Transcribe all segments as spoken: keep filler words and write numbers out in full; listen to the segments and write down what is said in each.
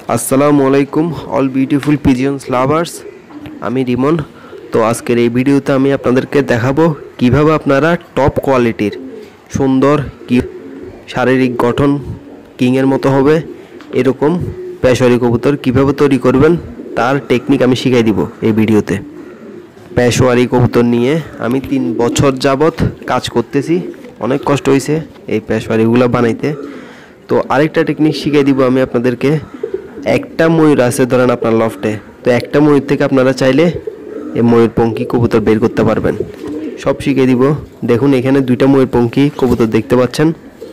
আসসালামু আলাইকুম all beautiful পিজিয়ন্স lovers. আমি রিমন। তো আজকের এই ভিডিওতে আমি আপনাদেরকে দেখাবো কিভাবে আপনারা টপ কোয়ালিটির সুন্দর কি শারীরিক গঠন কিংয়ের মতো হবে এরকম পেশওয়ারি কবুতর কিভাবে তৈরি করবেন তার টেকনিক আমি শিখাই দিব এই ভিডিওতে। পেশওয়ারি কবুতর নিয়ে আমি তিন বছর যাবত কাজ করতেছি, অনেক কষ্ট হয়েছে এই পেশওয়ারিগুলো বানাইতে। তো আরেকটা টেকনিক শিখাই দিব আমি আপনাদেরকে। একটা ময়ূর আছে ধরেন আপনার লফটে, তো একটা ময়ূর থেকে আপনারা চাইলে এই ময়ূরপঙ্খী কবুতর বের করতে পারবেন, সব শিখিয়ে দিব। দেখুন এখানে দুইটা ময়ূরপঙ্খী কবুতর দেখতে পাচ্ছেন,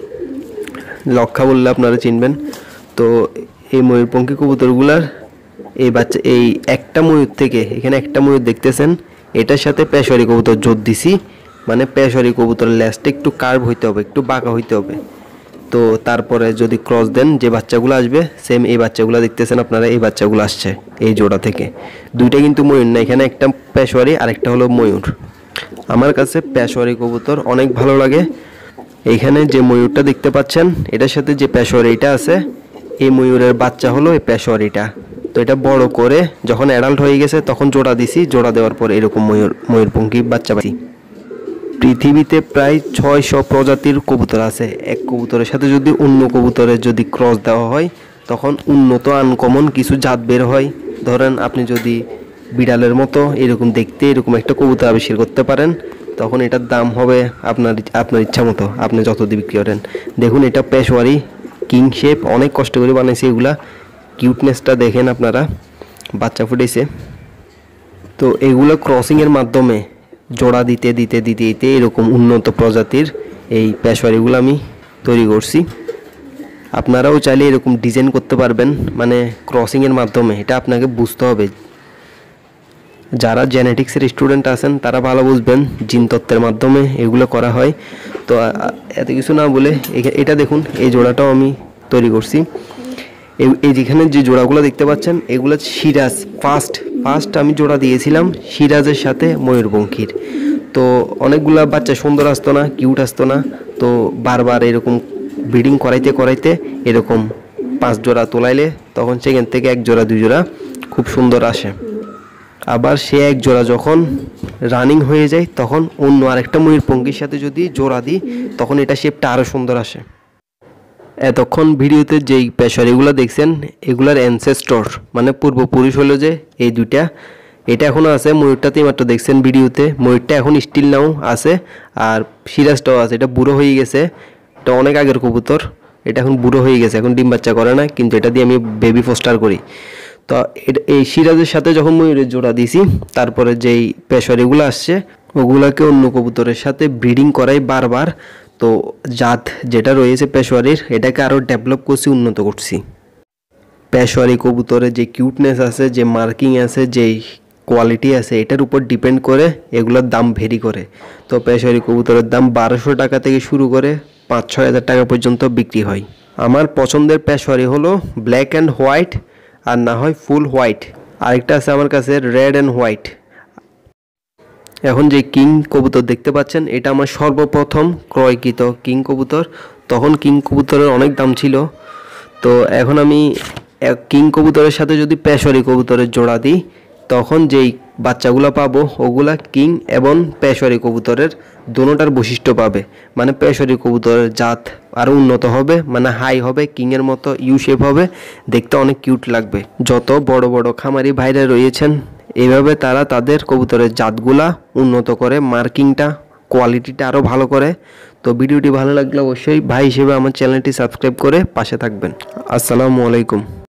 লক্ষা বললে আপনারা চিনবেন। তো এই ময়ূরপঙ্খী কবুতরগুলার এই বাচ্চা এই একটা ময়ূর থেকে এখানে একটা ময়ূর দেখতেছেন, এটার সাথে পেশওয়ারি কবুতর জোর দিছি, মানে পেশওয়ারি কবুতরের লেজটা একটু কার্ভ হইতে হবে, একটু বাঁকা হইতে হবে। তো তারপরে যদি ক্রস দেন যে বাচ্চাগুলো আসবে সেম এই বাচ্চাগুলো দেখতেছেন আপনারা, এই বাচ্চাগুলো আসছে এই জোড়া থেকে। দুইটা কিন্তু ময়ূর না, এখানে একটা পেশওয়ারি আর একটা হলো ময়ূর। আমার কাছে পেশওয়ারি কবুতর অনেক ভালো লাগে। এইখানে যে ময়ূরটা দেখতে পাচ্ছেন এটার সাথে যে পেশওয়ারিটা আছে, এই ময়ূরের বাচ্চা হলো এই পেশওয়ারিটা। তো এটা বড় করে যখন অ্যাডাল্ট হয়ে গেছে তখন জোড়া দিছি, জোড়া দেওয়ার পর এরকম ময়ূর ময়ূরপঙ্খী বাচ্চা পাচ্ছি। পৃথিবীতে প্রায় ছয়শো প্রজাতির কবুতর আছে। এক কবুতরের সাথে যদি অন্য কবুতরের যদি ক্রস দেওয়া হয় তখন উন্নত আনকমন কিছু জাত বের হয়। ধরেন আপনি যদি বিড়ালের মতো এরকম দেখতে এরকম একটা কবুতর আবিষ্কার করতে পারেন, তখন এটার দাম হবে আপনার আপনার ইচ্ছা মতো, আপনি যত দিয়ে বিক্রি করেন। দেখুন এটা পেশওয়ারি কিং শেপ, অনেক কষ্ট করে বানাইছে এগুলা। কিউটনেসটা দেখেন আপনারা, বাচ্চা ফুটেছে। তো এগুলো ক্রসিংয়ের মাধ্যমে জোড়া দিতে দিতে দিতে দিতে এরকম উন্নত প্রজাতির এই পেশওয়ারিগুলো আমি তৈরি করছি। আপনারাও চাইলে এরকম ডিজাইন করতে পারবেন, মানে ক্রসিংয়ের মাধ্যমে। এটা আপনাকে বুঝতে হবে, যারা জেনেটিক্সের স্টুডেন্ট আছেন তারা ভালো বুঝবেন, জিনতত্ত্বের মাধ্যমে এগুলো করা হয়। তো এত কিছু না বলে এটা দেখুন, এই জোড়াটাও আমি তৈরি করছি। এই যেখানে যে জোড়াগুলো দেখতে পাচ্ছেন এগুলো সিরাজ ফার্স্ট ফার্স্ট আমি জোড়া দিয়েছিলাম সিরাজের সাথে ময়ূরপঙ্খীর। তো অনেকগুলা বাচ্চা সুন্দর আসতো না, কিউট আসতো না। তো বারবার এরকম ব্রিডিং করাইতে করাইতে এরকম পাঁচ জোড়া তোলাইলে তখন সেখান থেকে এক জোড়া দুই জোড়া খুব সুন্দর আসে। আবার সে এক জোড়া যখন রানিং হয়ে যায় তখন অন্য আরেকটা ময়ূরপঙ্খীর সাথে যদি জোড়া দিই তখন এটা শেপটা আরও সুন্দর আসে। এতক্ষণ ভিডিওতে যেই পেশওয়ারিগুলো দেখছেন এগুলার অ্যানসেস্টর মানে পূর্বপুরুষ হলো যে এই দুইটা, এটা এখনও আছে। ময়ূরটাতেই মাত্র দেখছেন ভিডিওতে, ময়ূরটা এখন স্টিল নাও আছে, আর সিরাজটাও আছে। এটা বুড়ো হয়ে গেছে, এটা অনেক আগের কবুতর, এটা এখন বুড়ো হয়ে গেছে, এখন ডিম বাচ্চা করে না, কিন্তু এটা দিয়ে আমি বেবি ফোস্টার করি। তো এই সিরাজের সাথে যখন ময়ূরের জোড়া দিয়েছি তারপরে যেই পেশওয়ারিগুলো আসছে ওগুলাকে অন্য কবুতরের সাথে ব্রিডিং করাই বারবার। তো জাত যেটা রয়েছে পেশওয়ারির এটাকে আরও ডেভেলপ করছি, উন্নত করছি। পেশওয়ারি কবুতরের যে কিউটনেস আছে, যে মার্কিং আছে, যেই কোয়ালিটি আছে, এটার উপর ডিপেন্ড করে এগুলোর দাম ভেরি করে। তো পেশওয়ারি কবুতরের দাম বারোশো টাকা থেকে শুরু করে পাঁচ ছয় হাজার টাকা পর্যন্ত বিক্রি হয়। আমার পছন্দের পেশওয়ারি হলো ব্ল্যাক অ্যান্ড হোয়াইট, আর না হয় ফুল হোয়াইট। আরেকটা আছে আমার কাছে রেড অ্যান্ড হোয়াইট। এখন যে কিং কবুতর দেখতে পাচ্ছেন এটা আমার সর্বপ্রথম ক্রয়কৃত কিং কবুতর। তখন কিং কবুতরের অনেক দাম ছিল। তো এখন আমি কিং কবুতরের সাথে যদি পেশওয়ারি কবুতরের জোড়া দিই তখন যেই বাচ্চাগুলো পাবো ওগুলা কিং এবং পেশওয়ারি কবুতরের দোনোটার বৈশিষ্ট্য পাবে। মানে পেশওয়ারি কবুতরের জাত আরও উন্নত হবে, মানে হাই হবে, কিংয়ের মতো ইউ শেপ হবে, দেখতে অনেক কিউট লাগবে। যত বড় বড় খামারি ভাইরা রয়েছেন এইভাবে তারা তাদের কবুতরের জাতগুলা উন্নত করে, মার্কিংটা কোয়ালিটিটা আরও ভালো করে। তো ভিডিওটি ভালো লাগলে অবশ্যই ভাই হিসেবে আমার চ্যানেলটি সাবস্ক্রাইব করে পাশে থাকবেন। আসসালামু আলাইকুম।